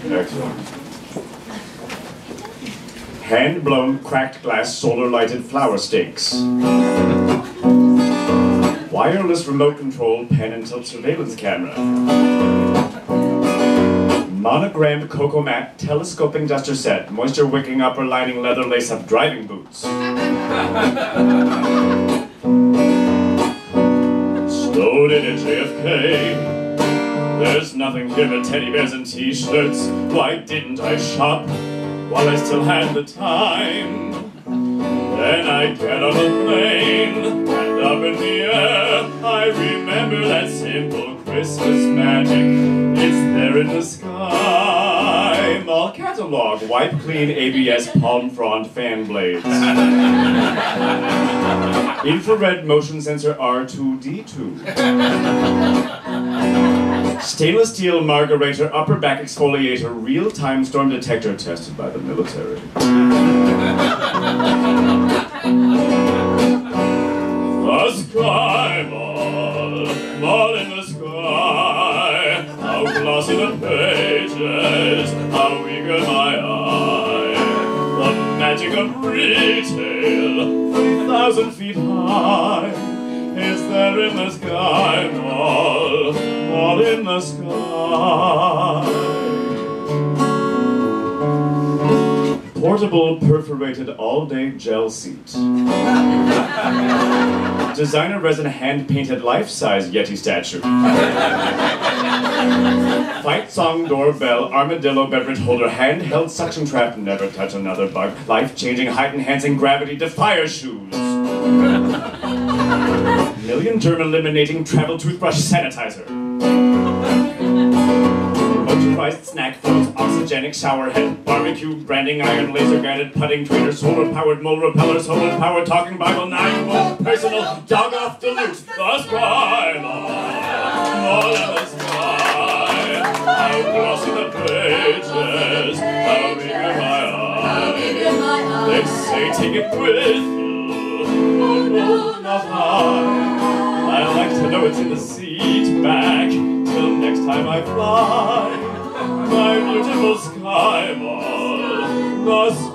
Excellent. Hand-blown, cracked glass, solar-lighted flower stakes. Wireless remote control pen and tilt surveillance camera. Monogrammed cocoa mat, telescoping duster set, moisture wicking upper lining leather lace-up driving boots. Stowed in a JFK. There's nothing here but teddy bears and t-shirts. Why didn't I shop while I still had the time? Then I get on a plane, and up in the air, I remember that simple Christmas magic. It's there in the sky. Mall catalog, wipe clean ABS palm frond fan blades. Infrared motion sensor R2D2. Stainless steel margarator, upper back exfoliator, real-time storm detector tested by the military. The sky mall, mall in the sky. How glossy the pages, how eager my eye. The magic of retail, 3,000 feet high. Is there in the sky mall, mall in the sky. Portable perforated all-day gel seat. Designer resin hand-painted life-size Yeti statue. Fight song doorbell, armadillo beverage holder, handheld suction trap, never touch another bug, life-changing, height-enhancing, gravity-defier shoes. Million germ eliminating travel toothbrush sanitizer. Motorized snack phones, oxygenic shower head, barbecue, branding iron, laser guided putting trainer, solar powered mole repeller, solar powered talking Bible, 9-volt personal dog off dilute. The sky mall in the sky. How glossy the pages, how eager my eye. They say take it with you. Oh no, not I. I like to know it's in the seat back till next time I fly. My beautiful sky mall, the